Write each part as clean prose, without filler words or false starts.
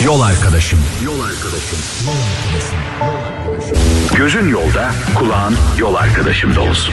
Yol arkadaşım. Gözün yolda, kulağın yol arkadaşımda olsun.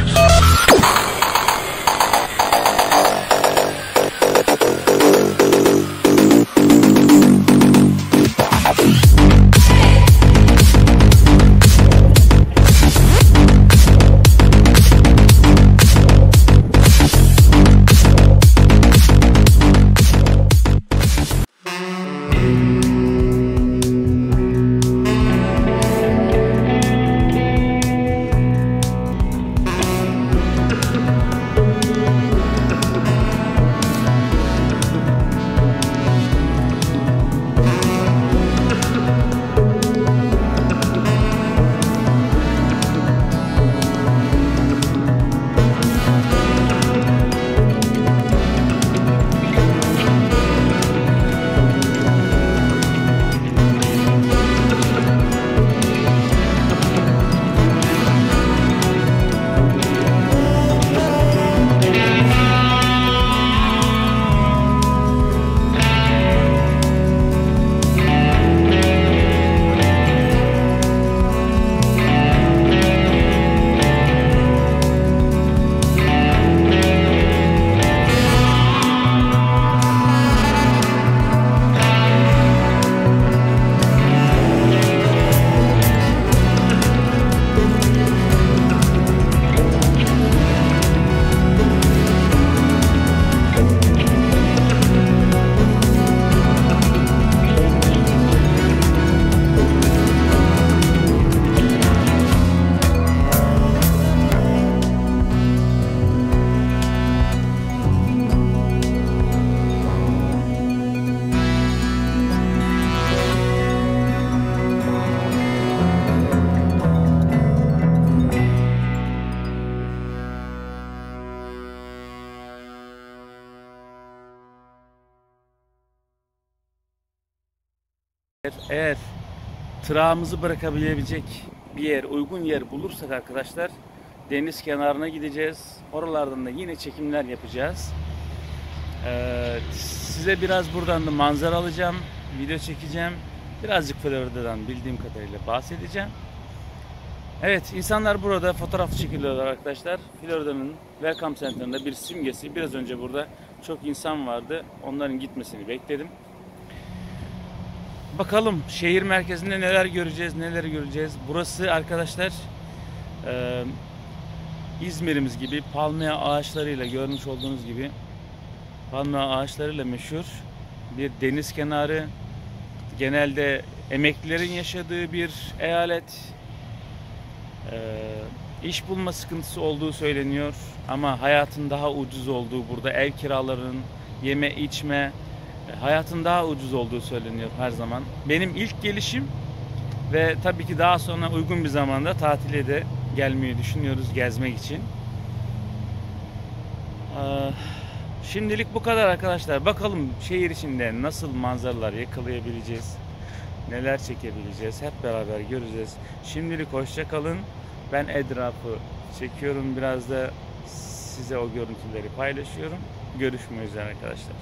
Eğer tırağımızı bırakabilecek bir yer, uygun yer bulursak arkadaşlar, deniz kenarına gideceğiz. Oralardan da yine çekimler yapacağız. Size biraz buradan da manzara alacağım, video çekeceğim. Birazcık Florida'dan bildiğim kadarıyla bahsedeceğim. Evet, insanlar burada fotoğraf çekiliyorlar arkadaşlar. Florida'nın Welcome Center'ında bir simgesi. Biraz önce burada çok insan vardı. Onların gitmesini bekledim. Bakalım şehir merkezinde neler göreceğiz. Burası arkadaşlar İzmir'imiz gibi palmiye ağaçlarıyla, görmüş olduğunuz gibi palmiye ağaçlarıyla meşhur bir deniz kenarı. Genelde emeklilerin yaşadığı bir eyalet. İş bulma sıkıntısı olduğu söyleniyor ama hayatın daha ucuz olduğu, burada ev kiralarının, yeme içme, hayatın daha ucuz olduğu söyleniyor her zaman. Benim ilk gelişim ve tabii ki daha sonra uygun bir zamanda tatile de gelmeyi düşünüyoruz, gezmek için. Şimdilik bu kadar arkadaşlar. Bakalım şehir içinde nasıl manzaralar yakalayabileceğiz, neler çekebileceğiz, hep beraber göreceğiz. Şimdilik hoşça kalın. Ben etrafı çekiyorum, biraz da size o görüntüleri paylaşıyorum. Görüşmek üzere arkadaşlar.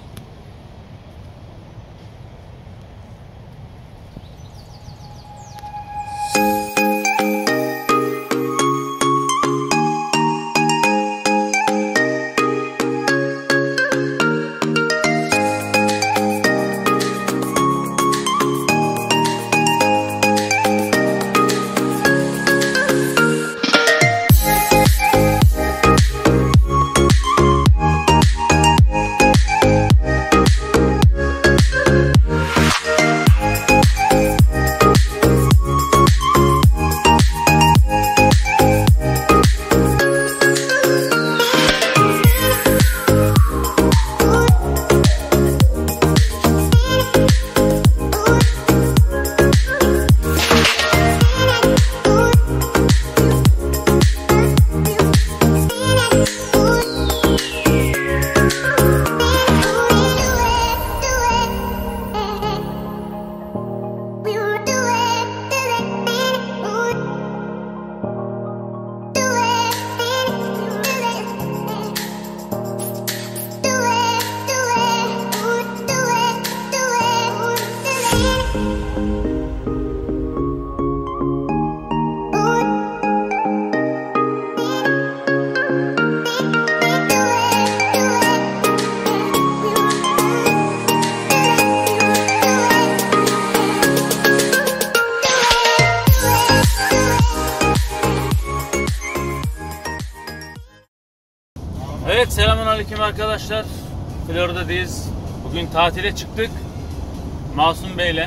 Evet, selamünaleyküm arkadaşlar. Florida'dayız. Bugün tatile çıktık. Masum Bey'le.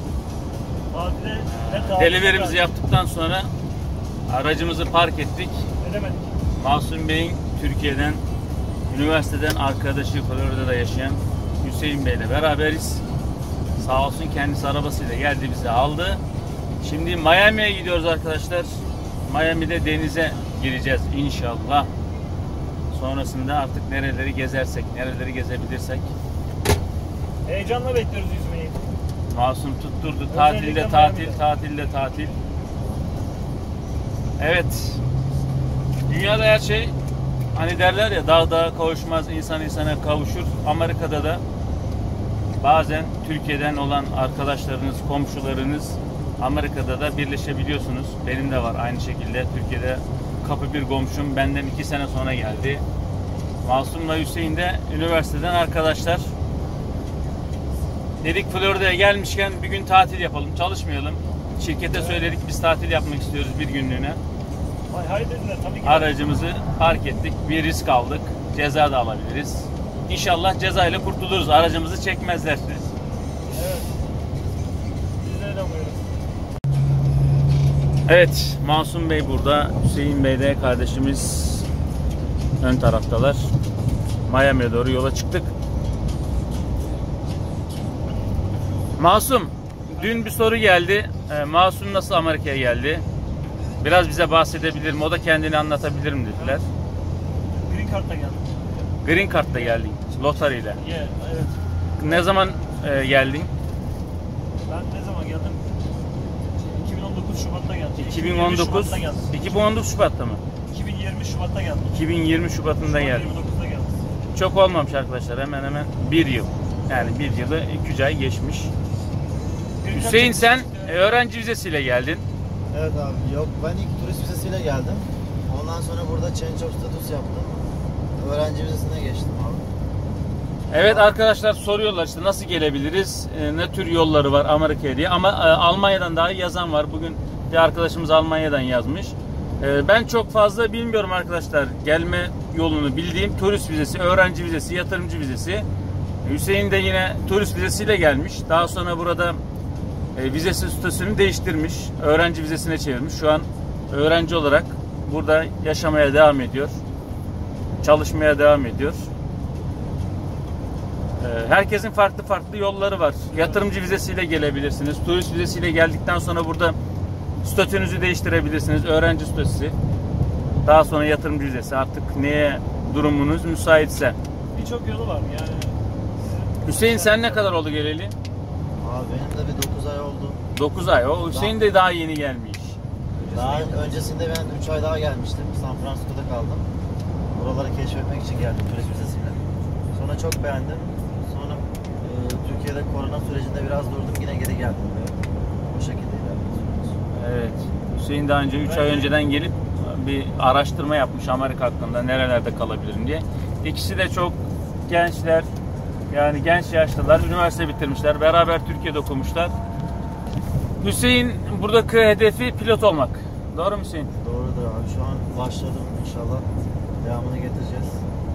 Deliverimizi yaptıktan sonra aracımızı park ettik. Edemedik. Masum Bey'in Türkiye'den, üniversiteden arkadaşı Florida'da yaşayan Hüseyin Bey'le beraberiz. Sağ olsun kendisi arabasıyla geldi, bizi aldı. Şimdi Miami'ye gidiyoruz arkadaşlar. Miami'de denize gireceğiz inşallah. Sonrasında artık nereleri gezersek, nereleri gezebilirsek. Heyecanla bekliyoruz yüzmeyi. Masum tutturdu. Özellikle Tatilde tatil, Miami'de. tatilde tatil. Evet. Dünyada her şey, hani derler ya, dağ dağa kavuşmaz, insan insana kavuşur. Amerika'da da bazen Türkiye'den olan arkadaşlarınız, komşularınız Amerika'da da birleşebiliyorsunuz. Benim de var aynı şekilde. Türkiye'de kapı bir komşum benden 2 sene sonra geldi. Masum'la Hüseyin de üniversiteden arkadaşlar. Dedik Florida'ya gelmişken bir gün tatil yapalım, çalışmayalım. Şirkete söyledik, biz tatil yapmak istiyoruz bir günlüğüne. Hay dediler tabii ki. Aracımızı park ettik, bir risk aldık. Ceza da alabiliriz. İnşallah cezayla kurtuluruz. Aracımızı çekmezler. Evet. Biz de öyle umuyoruz. Evet, Masum Bey burada, Hüseyin Bey de kardeşimiz ön taraftalar. Miami'ye doğru yola çıktık. Masum, dün bir soru geldi. Masum nasıl Amerika'ya geldi? Biraz bize bahsedebilir mi? O da kendini anlatabilir mi dediler. Green Card'la geldim. Green Card'la geldin, lotarıyla. Yeah, evet. Ne zaman geldin? Ben ne zaman geldim? 2019 Şubat'ta geldim. 2019. Şubat'ta geldim. 2019 Şubat'ta mı? 2020 Şubat'ta geldim. 2020 Şubat'ında geldi. 29'da geldim. Çok olmamış arkadaşlar, hemen hemen bir yıl. Yani bir yılı 2-3 ay geçmiş. Green Card Hüseyin, sen çekmiştik. öğrenci vizesiyle geldin. Evet abi, yok ben ilk turist vizesiyle geldim. Ondan sonra burada change of status yaptım. Öğrenci vizesine geçtim abi. Evet arkadaşlar, soruyorlar işte nasıl gelebiliriz, ne tür yolları var Amerika'ya diye. Ama Almanya'dan daha yazan var. Bugün bir arkadaşımız Almanya'dan yazmış. Ben çok fazla bilmiyorum arkadaşlar. Gelme yolunu bildiğim turist vizesi, öğrenci vizesi, yatırımcı vizesi. Hüseyin de yine turist vizesiyle gelmiş. Daha sonra burada vizesi statüsünü değiştirmiş. Öğrenci vizesine çevirmiş. Şu an öğrenci olarak burada yaşamaya devam ediyor. Çalışmaya devam ediyor. Herkesin farklı farklı yolları var. Yatırımcı vizesiyle gelebilirsiniz. Turist vizesiyle geldikten sonra burada statünüzü değiştirebilirsiniz. Öğrenci statüsü. Daha sonra yatırımcı vizesi. Artık neye durumunuz müsaitse. Birçok yolu var yani. Hüseyin, sen ne kadar oldu geleli? Abi benim de bir 9 ay oldu. 9 ay. O Hüseyin de daha yeni gelmiş. Daha öncesinde ben 3 ay daha gelmiştim. San Francisco'da kaldım. Buraları keşfetmek için geldim turist vizesiyle. Sonra çok beğendim. Sonra Türkiye'de korona sürecinde biraz durdum. Yine geri geldim buraya. Bu şekilde ilerliyoruz. Evet. Hüseyin daha önce 3 ay önceden gelip bir araştırma yapmış Amerika hakkında, nerelerde kalabilirim diye. İkisi de çok gençler. Yani genç yaşlılar, üniversite bitirmişler. Beraber Türkiye'de okumuşlar. Hüseyin buradaki hedefi pilot olmak. Doğru mu Hüseyin? Doğrudur abi. Şu an başladım. İnşallah devamını getireceğiz.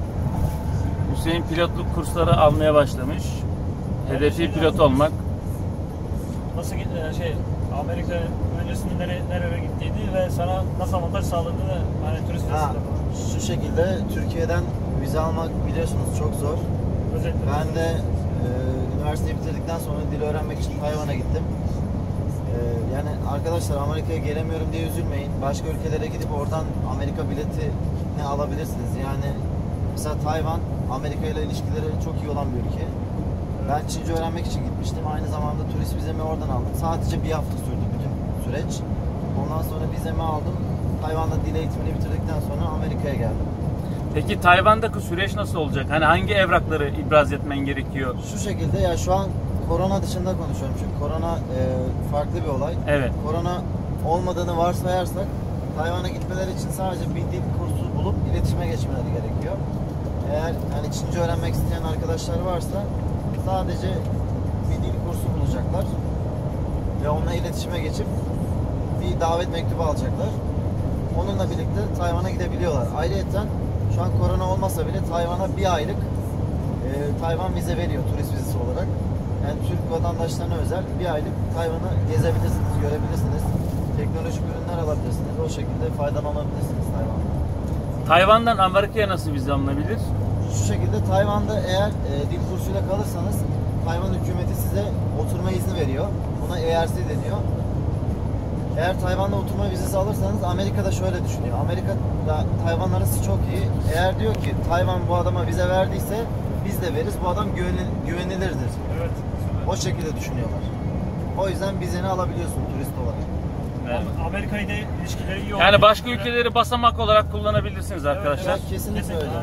Hüseyin pilotluk kursları almaya başlamış. Hedefi pilot olmak. Nasıl Amerika öncesinde nerelere gittiğini ve sana nasıl avantaj sağladığını hani turist Ha, vizesiyle. şu şekilde Türkiye'den vize almak biliyorsunuz çok zor. Özetle. Ben de üniversiteyi bitirdikten sonra dil öğrenmek için Tayvan'a gittim. Yani arkadaşlar, Amerika'ya gelemiyorum diye üzülmeyin. Başka ülkelere gidip oradan Amerika biletini alabilirsiniz. Yani mesela Tayvan, Amerika ile ilişkileri çok iyi olan bir ülke. Ben Çince öğrenmek için gitmiştim. Aynı zamanda turist vizemi oradan aldım. Sadece bir hafta sürdü bütün süreç. Ondan sonra vizemi aldım. Tayvan'da dil eğitimini bitirdikten sonra Amerika'ya geldim. Peki Tayvan'daki süreç nasıl olacak? Hani hangi evrakları ibraz etmen gerekiyor? Şu şekilde, ya şu an korona dışında konuşuyorum çünkü korona farklı bir olay. Evet. Korona olmadığını varsayarsak Tayvan'a gitmeleri için sadece bir dil kursu bulup iletişime geçmeleri gerekiyor. Eğer hani Çince öğrenmek isteyen arkadaşlar varsa sadece bir dil kursu bulacaklar ve onunla iletişime geçip bir davet mektubu alacaklar. Onunla birlikte Tayvan'a gidebiliyorlar. Ayrıyeten Şu an korona olmasa bile Tayvan'a bir aylık Tayvan vize veriyor turist vizesi olarak. Yani Türk vatandaşlarına özel bir aylık Tayvan'ı gezebilirsiniz, görebilirsiniz. Teknolojik ürünler alabilirsiniz. O şekilde faydalanabilirsiniz Tayvan'da. Tayvan'dan Amerika'ya nasıl vize alınabilir? Şu şekilde Tayvan'da eğer dil kursuyla kalırsanız Tayvan hükümeti size oturma izni veriyor. Buna ERC deniyor. Eğer Tayvan'da oturma vizesi alırsanız Amerika'da şöyle düşünüyor. Amerika'da Tayvan arası çok iyi. Eğer diyor ki Tayvan bu adama vize verdiyse biz de veririz. Bu adam güvenilirdir. Evet. O şekilde düşünüyorlar. O yüzden vizeni alabiliyorsun turist olarak. Evet. Amerika ile ilişkileri iyi oldu. Yani başka ülkeleri basamak olarak kullanabilirsiniz arkadaşlar. Evet, kesinlikle öyle.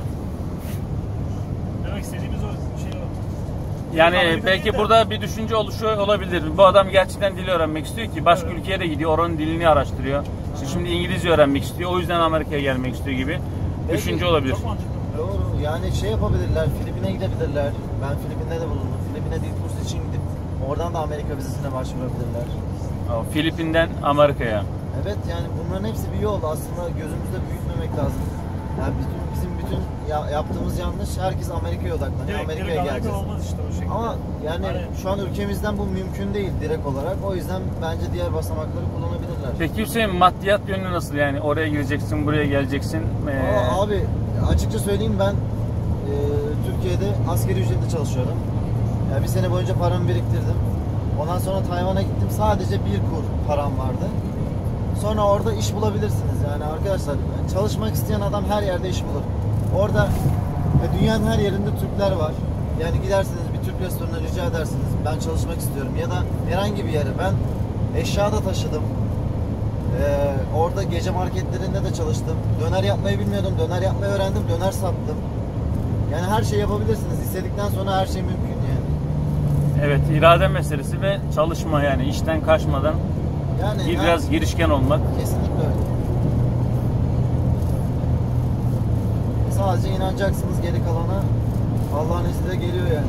Demek istediğimiz o şey o. Yani Amerika belki değil de- burada bir düşünce oluşu olabilir. Bu adam gerçekten dil öğrenmek istiyor ki başka ülkeye de gidiyor, oranın dilini araştırıyor. İşte şimdi İngilizce öğrenmek istiyor, o yüzden Amerika'ya gelmek istiyor gibi düşünce olabilir. Çok mantıklı. Doğru. Yani şey yapabilirler, Filipin'e gidebilirler. Ben Filipin'de de bulundum. Filipin'e dil kursu için gidip oradan da Amerika vizesine başvurabilirler. Filipin'den Amerika'ya. Evet, yani bunların hepsi bir yol. Aslında gözümüzde büyütmemek lazım. Yani bizim bütün yaptığımız yanlış. Herkes Amerika'ya odaklanıyor. Amerika'ya Amerika geleceğiz. olmaz işte o şekilde. Ama yani şu an ülkemizden bu mümkün değil direkt olarak. O yüzden bence diğer basamakları kullanabilirler. Peki Hüseyin, maddiyat yönü nasıl? Yani oraya gireceksin, buraya geleceksin. Aa, abi açıkça söyleyeyim, ben Türkiye'de asgari ücretle çalışıyordum. Yani bir sene boyunca paramı biriktirdim. Ondan sonra Tayvan'a gittim. Sadece bir kur param vardı. Sonra orada iş bulabilirsiniz. Yani arkadaşlar, çalışmak isteyen adam her yerde iş bulur. Orada dünyanın her yerinde Türkler var. Yani gidersiniz bir Türk restoranına rica edersiniz. Ben çalışmak istiyorum. Ya da herhangi bir yere. Ben eşya da taşıdım. Orada gece marketlerinde de çalıştım. Döner yapmayı bilmiyordum. Döner yapmayı öğrendim. Döner sattım. Yani her şey yapabilirsiniz. İstedikten sonra her şey mümkün yani. Evet, irade meselesi ve çalışma, yani işten kaçmadan Yani biraz girişken olmak. kesinlikle öyle. Sadece inanacaksınız, geri kalanı Allah'ın izniyle geliyor yani.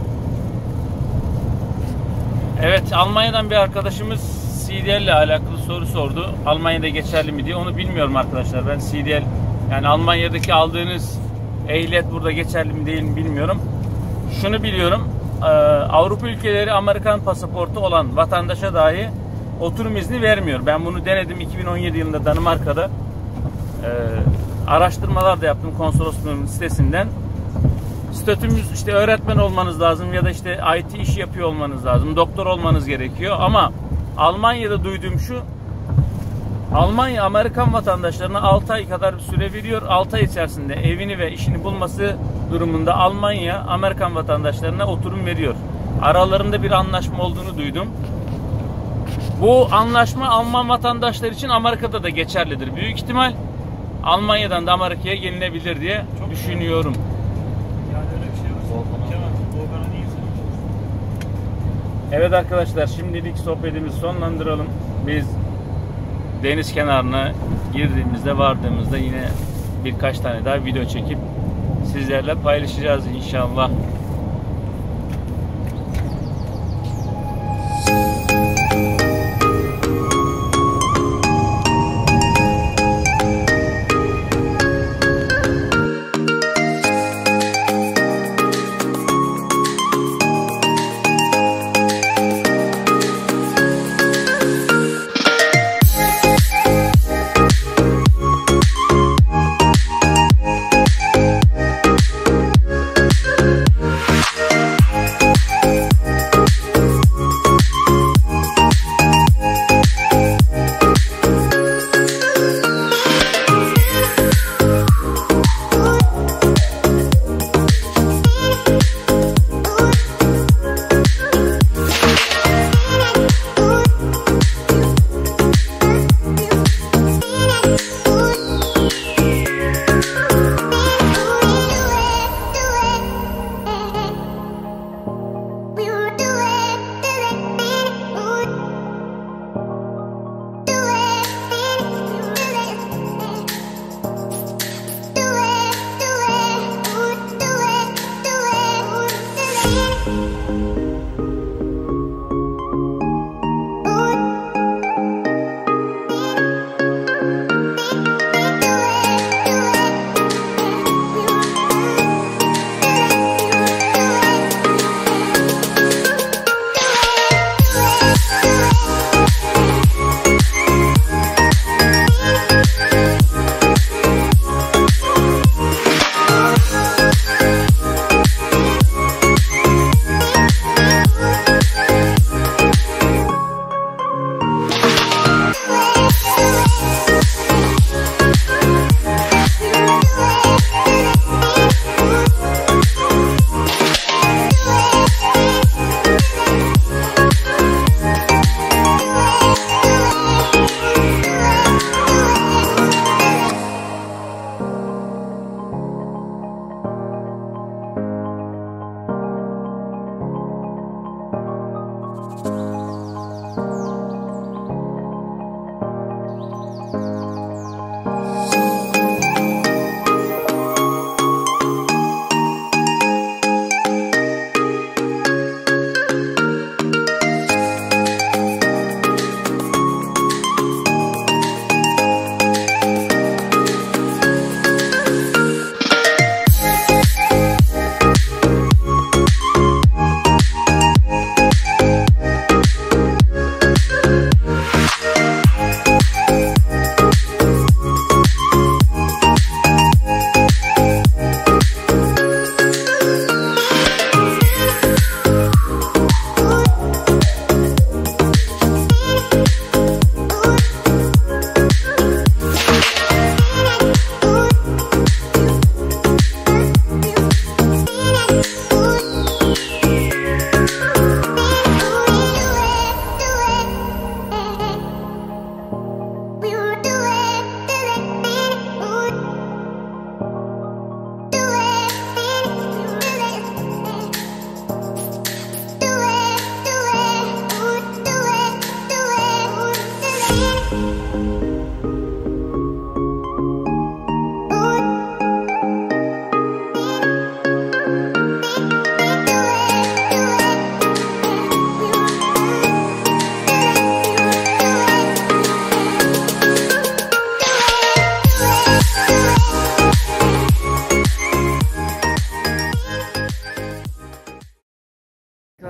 Evet, Almanya'dan bir arkadaşımız CDL ile alakalı soru sordu. Almanya'da geçerli mi diye. Onu bilmiyorum arkadaşlar. Ben CDL, yani Almanya'daki aldığınız ehliyet burada geçerli mi değil mi bilmiyorum. Şunu biliyorum. Avrupa ülkeleri Amerikan pasaportu olan vatandaşa dahi oturum izni vermiyor. Ben bunu denedim 2017 yılında Danimarka'da. Araştırmalar da yaptım konsolosluğun sitesinden. Statümüz işte öğretmen olmanız lazım ya da işte IT işi yapıyor olmanız lazım. Doktor olmanız gerekiyor ama Almanya'da duyduğum şu: Almanya Amerikan vatandaşlarına 6 ay kadar bir süre veriyor. 6 ay içerisinde evini ve işini bulması durumunda Almanya Amerikan vatandaşlarına oturum veriyor. Aralarında bir anlaşma olduğunu duydum. Bu anlaşma Alman vatandaşlar için Amerika'da da geçerlidir. Büyük ihtimal Almanya'dan da Amerika'ya gelinebilir diye düşünüyorum. Yani öyle bir şey var. Kemal, Volkan'a değil. Evet arkadaşlar, şimdilik sohbetimizi sonlandıralım. Biz deniz kenarına girdiğimizde, vardığımızda yine birkaç tane daha video çekip sizlerle paylaşacağız inşallah.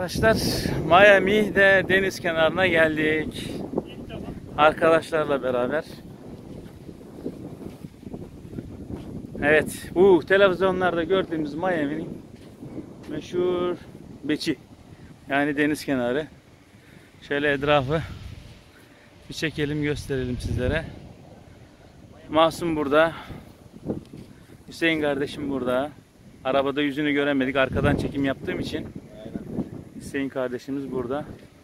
arkadaşlar, Miami'de deniz kenarına geldik. Arkadaşlarla beraber. Evet, bu televizyonlarda gördüğümüz Miami'nin meşhur beach'i. Yani deniz kenarı. Şöyle etrafı bir çekelim, gösterelim sizlere. Masum burada. Hüseyin kardeşim burada. Arabada yüzünü göremedik. Arkadan çekim yaptığım için. Hüseyin kardeşimiz burada.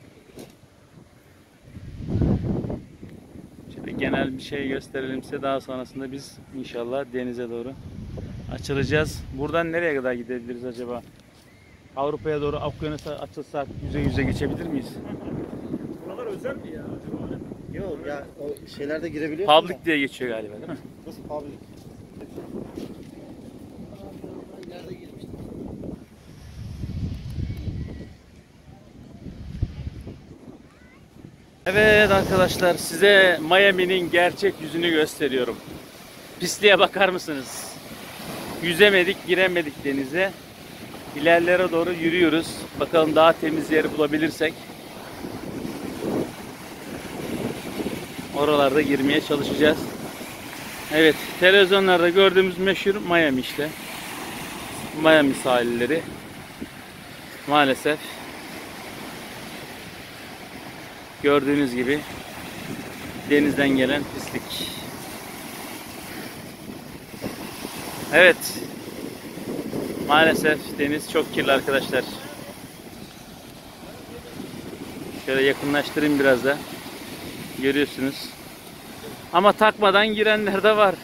Şöyle genel bir şey gösterelim size. Daha sonrasında biz inşallah denize doğru açılacağız. Buradan nereye kadar gidebiliriz acaba? Avrupa'ya doğru okyanusa açılsak yüze geçebilir miyiz? Buralar özel mi ya acaba? Yok ya, o şeylerde girebiliyor. Public diye geçiyor galiba, değil mi? Nasıl public? İleride girmiştim. Evet arkadaşlar, size Miami'nin gerçek yüzünü gösteriyorum. Pisliğe bakar mısınız? Yüzemedik, giremedik denize. İlerlere doğru yürüyoruz. Bakalım daha temiz yeri bulabilirsek oralarda girmeye çalışacağız. Evet, televizyonlarda gördüğümüz meşhur Miami işte. Miami sahilleri. Maalesef gördüğünüz gibi denizden gelen pislik. Evet. Maalesef deniz çok kirli arkadaşlar. Şöyle yakınlaştırayım biraz da. Görüyorsunuz. Ama takmadan girenler de var.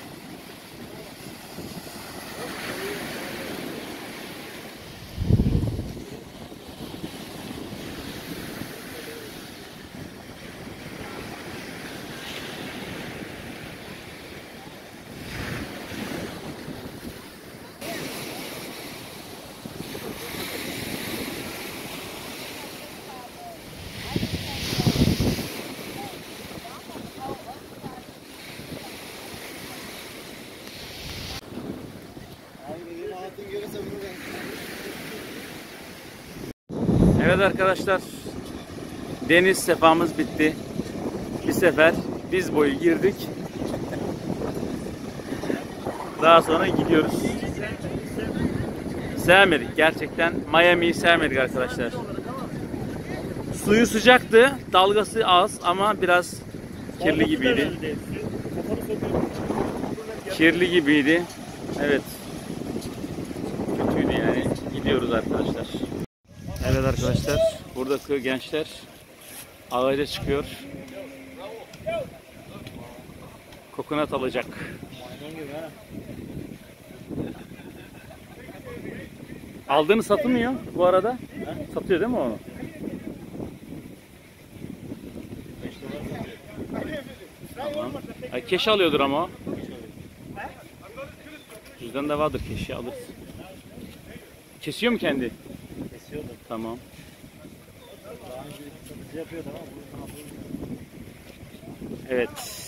Evet arkadaşlar, deniz sefamız bitti. Bir sefer diz boyu girdik. Daha sonra gidiyoruz. Sevmedik, gerçekten Miami'yi sevmedik arkadaşlar. Suyu sıcaktı, dalgası az ama biraz kirli gibiydi. Kirli gibiydi. Evet. Kötüydü yani. Gidiyoruz arkadaşlar. Evet arkadaşlar, buradaki gençler ağaca çıkıyor. Kokonat alacak. Aldığını satılmıyor bu arada. Satıyor değil mi onu? Tamam. Ay, keş alıyordur ama o. Cüzdan da vardır, keşi alır. Kesiyor mu kendi? Kesiyordu. Tamam. Daha önce bizi yapıyordu ama Evet.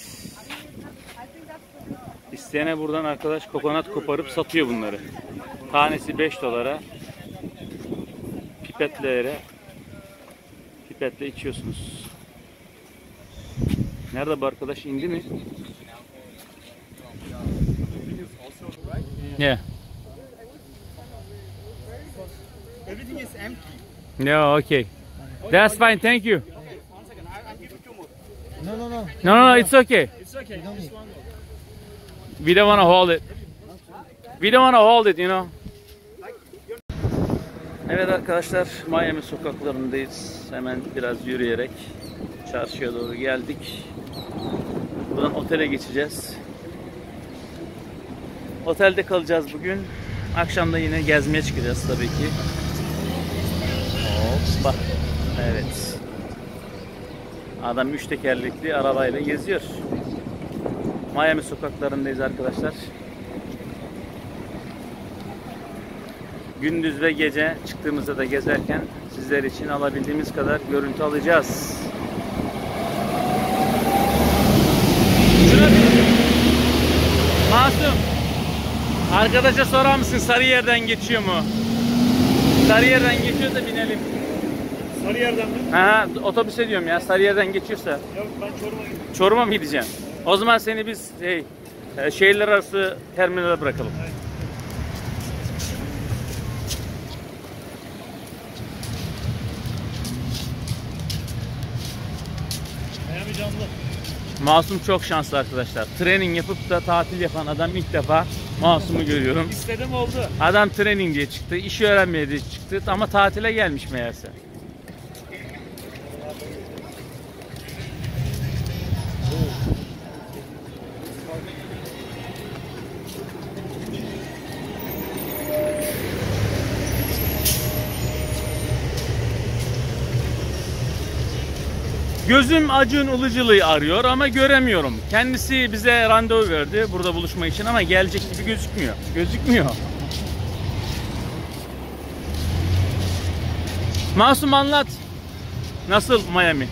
İsteyene buradan arkadaş kokonat koparıp satıyor bunları. Tanesi 5 dolara. Pipetle içiyorsunuz. Nerede bu arkadaş, indi mi? Yeah. everything is empty. No, okay. That's fine, thank you. One second, I'll give you two more. No, it's okay. It's okay. Just one more. We don't want to hold it. We don't want to hold it, you know. Evet arkadaşlar, Miami sokaklarındayız. Hemen biraz yürüyerek çarşıya doğru geldik. Buradan otele geçeceğiz. Otelde kalacağız bugün. Akşam da yine gezmeye çıkacağız tabii ki. Hoppa. Evet. Adam 3 tekerlekli arabayla geziyor. Miami sokaklarındayız arkadaşlar. Gündüz ve gece çıktığımızda da gezerken sizler için alabildiğimiz kadar görüntü alacağız. Masum, arkadaşa sorar mısın Sarıyer'den geçiyor mu? Sarıyer'den geçiyor da binelim. Sarıyer'den mi? Ha, otobüse diyorum ya, Sarıyer'den geçiyorsa. Yok ben Çorum'a gidiyorum. Çorum'a mı gideceksin? O zaman seni biz şehirler arası terminale bırakalım. Evet. Miami canlı. Masum çok şanslı arkadaşlar. Training yapıp da tatil yapan adam ilk defa Masum'u görüyorum. İstedim oldu. Adam training diye çıktı, işi öğrenmeye diye çıktı ama tatile gelmiş meğerse. Gözüm Acun Ilıcalı'yı arıyor ama göremiyorum. Kendisi bize randevu verdi burada buluşma için ama gelecek gibi gözükmüyor. Gözükmüyor. Masum anlat. Nasıl Miami?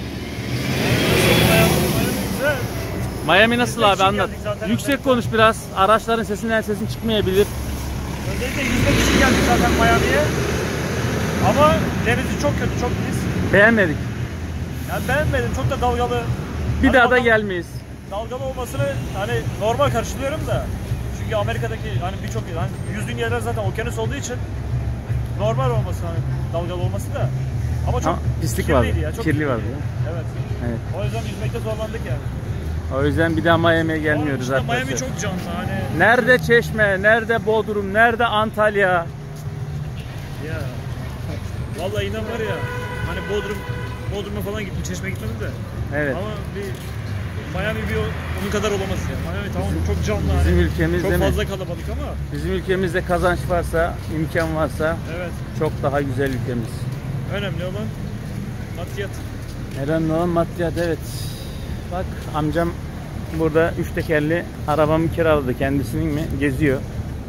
Güzel. Miami nasıl abi, anlat. Geldik zaten. Yüksek konuş biraz. Araçların sesinden sesin çıkmayabilir. Özellikle yüzmek için geldik zaten Miami'ye. Ama denizi çok kötü, çok pis. Beğenmedik. Yani beğenmedim, çok da dalgalı. Bir Hani daha da adam- gelmeyiz. Dalgalı olmasını hani normal karşılıyorum da. Çünkü Amerika'daki hani birçok hani yüzdüğün yerler zaten okyanus olduğu için normal olması hani dalgalı olması da. Ama çok Ama pislik kirliydi vardı. ya, çok Kirli vardı. kirliydi. Evet. Evet. O yüzden yüzmekte zorlandık yani. O yüzden bir daha Miami'ye gelmiyoruz Ama işte arkadaşlar. Miami çok canlı hani. Nerede Çeşme, nerede Bodrum, nerede Antalya? Ya. Vallahi inan var ya. Hani Bodrum'a falan gittim, Çeşme'ye gitmedim de. Evet. Ama bir Miami bir onun kadar olamaz ya. Miami tamam çok canlı Bizim hani. ülkemiz Çok değil mi? fazla kalabalık ama. Bizim ülkemizde kazanç varsa, imkan varsa Evet. çok daha güzel ülkemiz. Önemli olan maddiyat. Önemli olan maddiyat, evet. Bak amcam burada 3 tekerli arabamı kiraladı, kendisinin mi? Geziyor.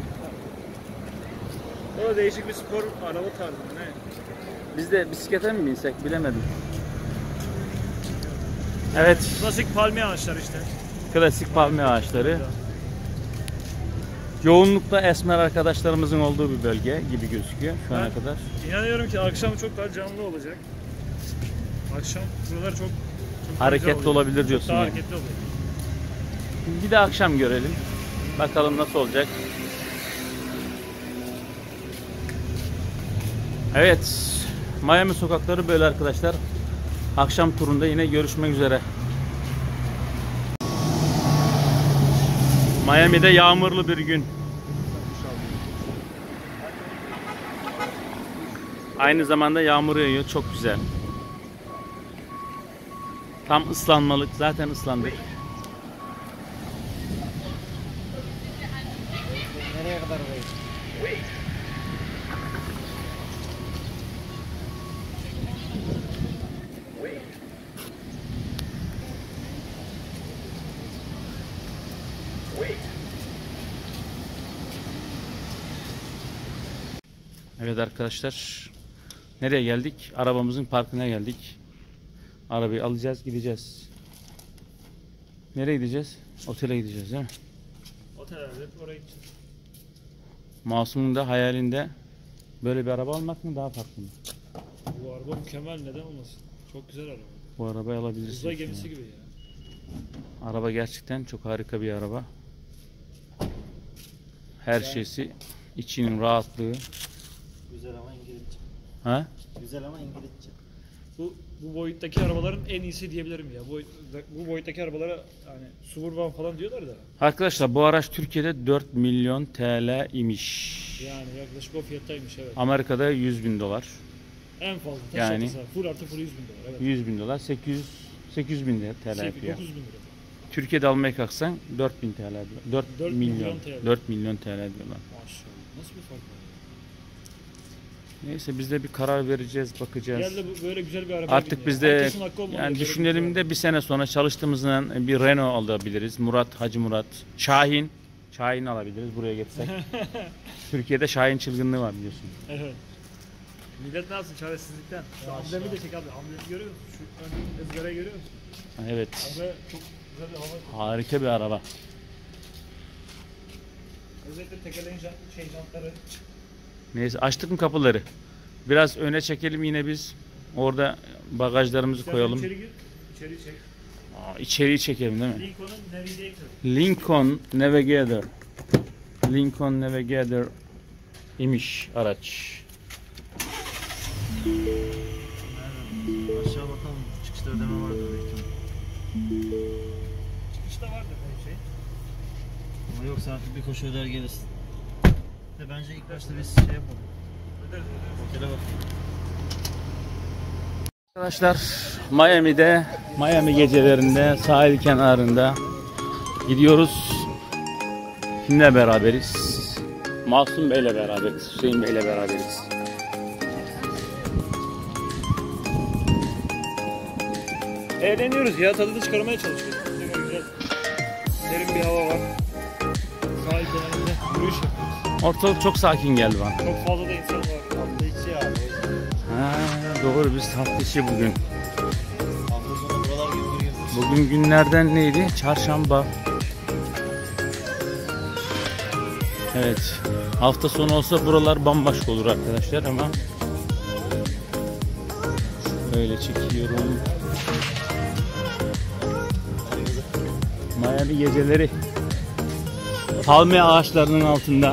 O da değişik bir spor araba tarzı ne? Biz de bisiklete mi binsek bilemedim. Evet, Klasik palmiye ağaçlar işte. klasik palmiye ağaçları. Yoğunlukta esmer arkadaşlarımızın olduğu bir bölge gibi gözüküyor şu ana Ben- kadar. İnanıyorum ki akşam çok daha canlı olacak. Akşam buralar çok daha Hareketli güzel olacak. olabilir diyorsun Çok daha yani. hareketli olacak. Bir de akşam görelim. Bakalım nasıl olacak. Evet. Miami sokakları böyle arkadaşlar. Akşam turunda yine görüşmek üzere. Miami'de yağmurlu bir gün. Aynı zamanda yağmur yağıyor. Çok güzel. Tam ıslanmalık. Zaten ıslandık. Nereye kadar burayı? Evet arkadaşlar. Nereye geldik? Arabamızın parkına geldik. Arabayı alacağız, gideceğiz. Nereye gideceğiz? Otele gideceğiz değil mi? Otellerde oraya gideceğiz. Masum'un da hayalinde böyle bir araba almak mı, daha farklı mı? Bu araba mükemmel, neden olmasın? Çok güzel araba. Bu arabayı alabilirsin. Uzay gemisi gibi ya. Araba gerçekten çok harika bir araba. Her Yani- şeysi, içinin rahatlığı. Güzel ama İngilizce. Ha? Güzel ama İngilizce. Bu boyuttaki arabaların en iyisi diyebilirim ya. Bu boyuttaki arabalara hani Suburban falan diyorlar da. Arkadaşlar bu araç Türkiye'de 4 milyon TL imiş. Yani yaklaşık o fiyattaymış evet. Amerika'da 100 bin dolar. En fazla taş Yani- çatısı. Full artı full 100 bin dolar. Evet. 100 bin dolar 800 bin TL yapıyor. 9 bin lira. Türkiye'de almaya kalksan 4 bin TL diyor. 4 4 milyon. milyon TL. 4 milyon TL diyorlar. Maşallah. Nasıl bir fark var ya? Neyse biz de bir karar vereceğiz, bakacağız. Gel de böyle güzel bir araba Artık biz de Herkesin hakkı olmalı. yani Böyle düşünelim bir de bir sene sonra çalıştığımızdan bir Renault alabiliriz. Hacı Murat, Şahin alabiliriz buraya getirsek. Türkiye'de Şahin çılgınlığı var biliyorsun. Evet. Millet ne yapsın çaresizlikten. Şu amblemi de çek abi. Amblemi görüyor musun? Şu ön ızgarayı görüyor musun? Evet, Araba çok güzel bir hava. harika bir araba. Özellikle tekerleğin jantları. Neyse açtık mı kapıları? Biraz öne çekelim yine biz. Orada bagajlarımızı Sen koyalım. İçeri gir. İçeri çek. İçeriği çekelim değil mi? Lincoln'un Navigator. Lincoln Navigator. Lincoln Navigator imiş araç. Aşağı bakalım. Çıkışta ödeme vardır büyük ihtimal. Çıkışta vardır her şey. Ama yoksa artık bir koşu öder gelirsin. De bence ilk başta biz şey yapalım. Öderiz. Otele bakalım. Arkadaşlar Miami gecelerinde sahil kenarında gidiyoruz. Kimle beraberiz? Masum Bey'le beraberiz. Hüseyin Bey'le beraberiz. Eğleniyoruz ya, tadını çıkarmaya çalışıyoruz. Güzel. Derin bir hava var. Sahil kenarında yürüyüş yapıyoruz. Ortalık çok sakin geldi bana. Çok fazla da insan var. Hafta içi ya. Ha, doğru, biz hafta içi bugün. Hafta sonu buralar gümbür gümbür. Bugün günlerden neydi? Çarşamba. Evet. Hafta sonu olsa buralar bambaşka olur arkadaşlar ama öyle çekiyorum. Miami geceleri. Palmiye ağaçlarının altında.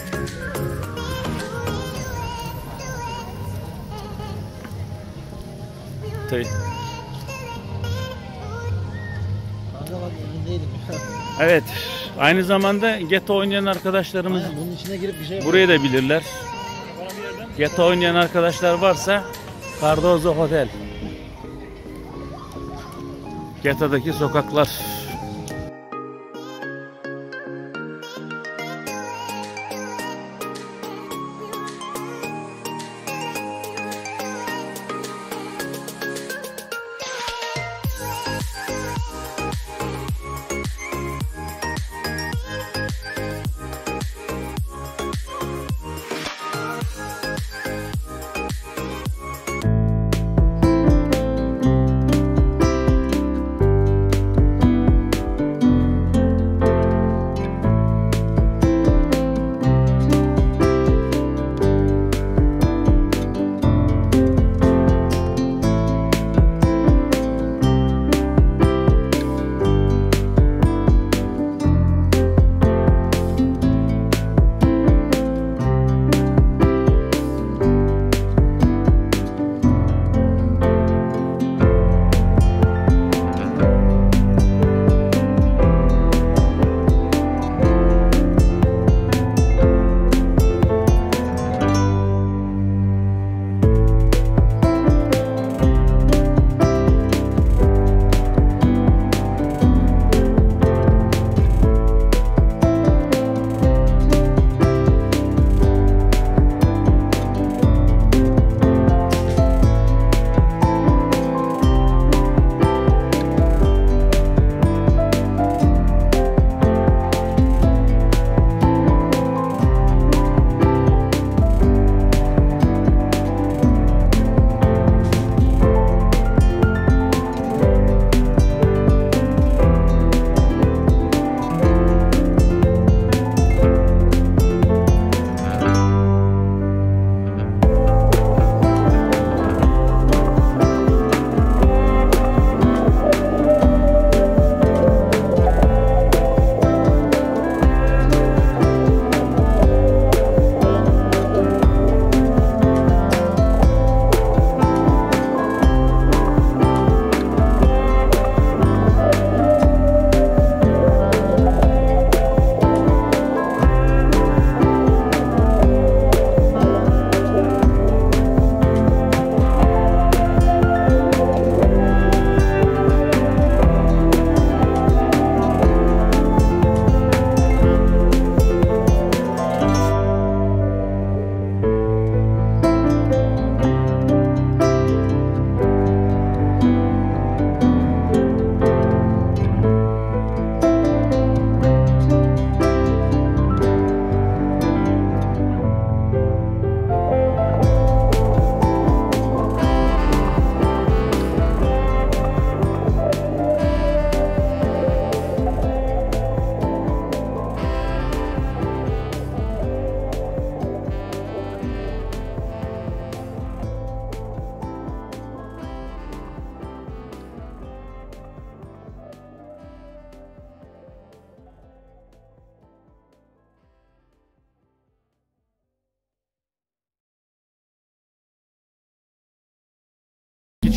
Tabii. Kanka bak önündeydim ya. Evet. Aynı zamanda Ghetto oynayan arkadaşlarımız Aynen, bunun içine girip bir şey burayı da bilirler. Bana bir yerden Ghetto oynayan arkadaşlar varsa Cardozo Hotel. Ghetto'daki sokaklar.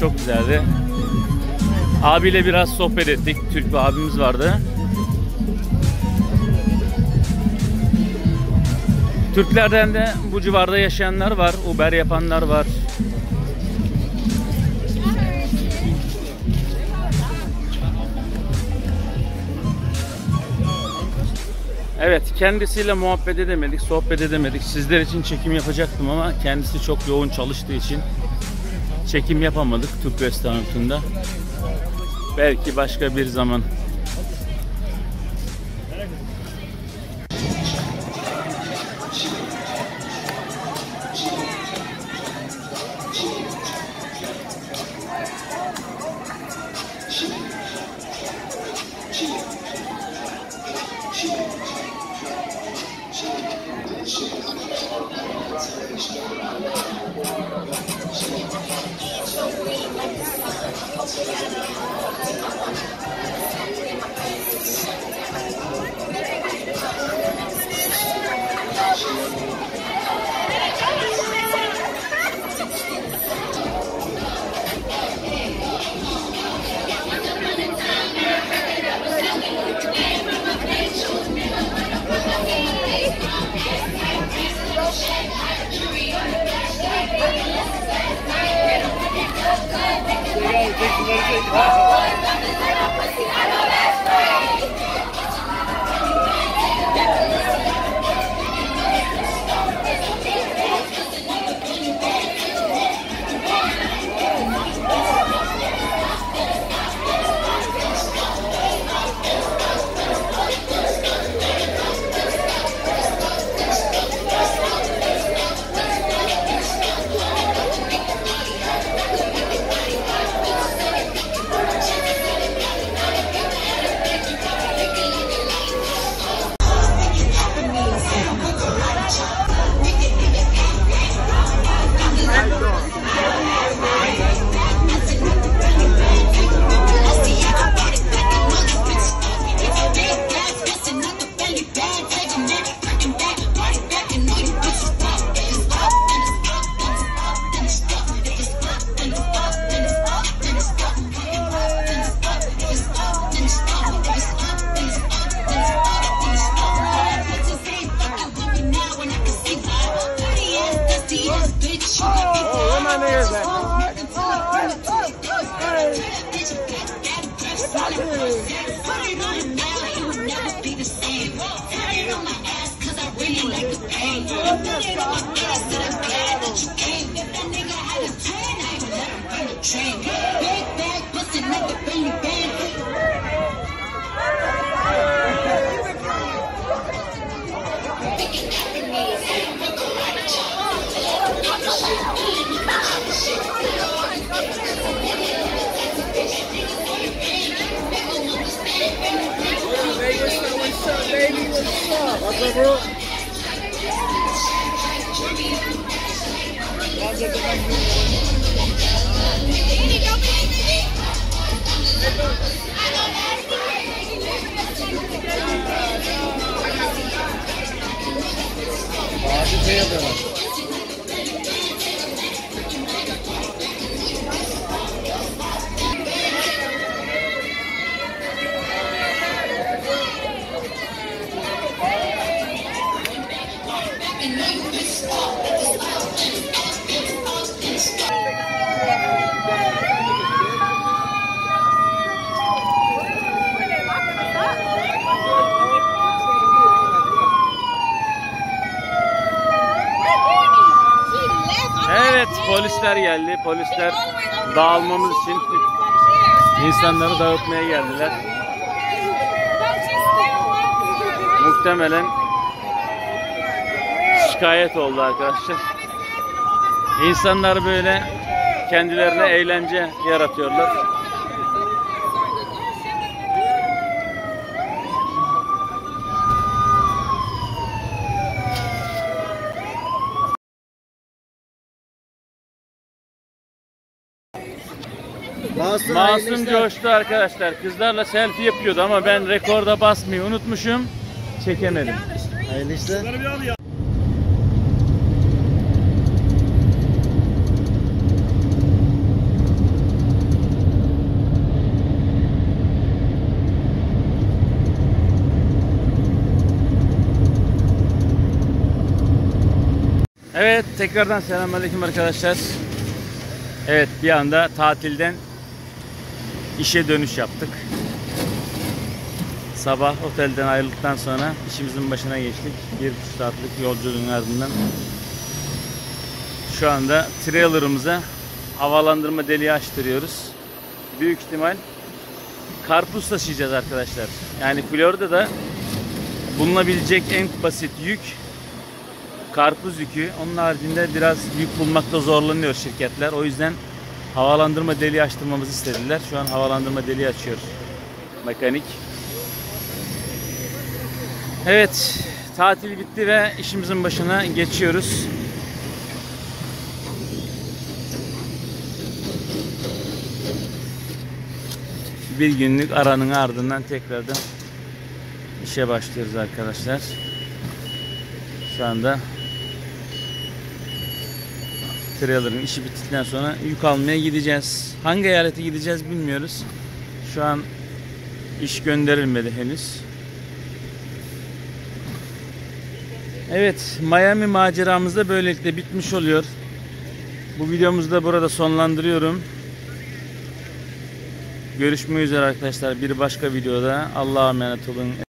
çok güzeldi. Abiyle biraz sohbet ettik. Türk bir abimiz vardı. Türklerden de bu civarda yaşayanlar var. Uber yapanlar var. Evet, kendisiyle muhabbet edemedik, sohbet edemedik. Sizler için çekim yapacaktım ama kendisi çok yoğun çalıştığı için çekim yapamadık Türk restoranında. Belki başka bir zaman. Evet, polisler geldi. Polisler dağılmamız için insanları dağıtmaya geldiler. Muhtemelen şikayet oldu arkadaşlar. İnsanlar böyle kendilerine eğlence yaratıyorlar. Masum coştu arkadaşlar. Kızlarla selfie yapıyordu ama ben rekorda basmayı unutmuşum. Çekemedim. Hayırlı işler. Evet, tekrardan selamünaleyküm arkadaşlar. Evet, bir anda tatilden işe dönüş yaptık. Sabah otelden ayrıldıktan sonra işimizin başına geçtik. 1,5 saatlik yolculuğun ardından şu anda trailer'ımıza havalandırma deliği açtırıyoruz. Büyük ihtimal karpuz taşıyacağız arkadaşlar. Yani Florida'da bulunabilecek en basit yük karpuz yükü. Onun haricinde biraz yük bulmakta zorlanıyor şirketler. O yüzden havalandırma deliği açtırmamızı istediler. Şu an havalandırma deliği açıyor mekanik. Evet, tatil bitti ve işimizin başına geçiyoruz. Bir günlük aranın ardından tekrardan işe başlıyoruz arkadaşlar. Şu anda trailer'ın işi bittikten sonra yük almaya gideceğiz. Hangi eyalete gideceğiz bilmiyoruz. Şu an iş gönderilmedi henüz. Evet, Miami maceramız da böylelikle bitmiş oluyor. Bu videomuzu da burada sonlandırıyorum. Görüşmek üzere arkadaşlar bir başka videoda. Allah'a emanet olun.